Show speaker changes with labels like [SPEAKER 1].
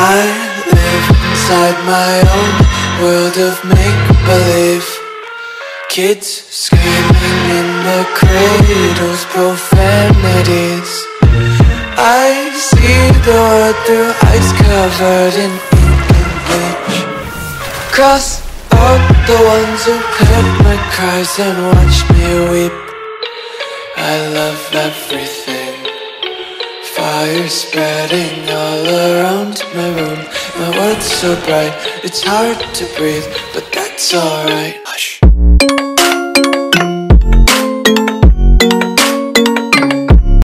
[SPEAKER 1] I live inside my own world of make-believe. Kids screaming in their cradles, profanities. I see the world through eyes covered in ink and bleach. Cross out the ones who heard my cries and watched me weep. I love everything. Fire spreading all around my room. My world's so bright, it's hard to breathe, but that's alright.